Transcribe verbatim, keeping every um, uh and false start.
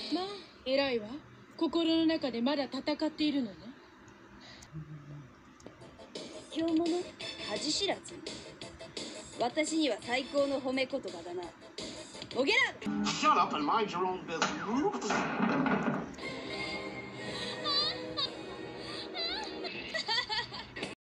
まあ偉いわ。心の中でまだ戦っているのね。 卑怯者、恥知らず。私には最高の褒め言葉だな。ボゲラ。 Shut up and mind your own business.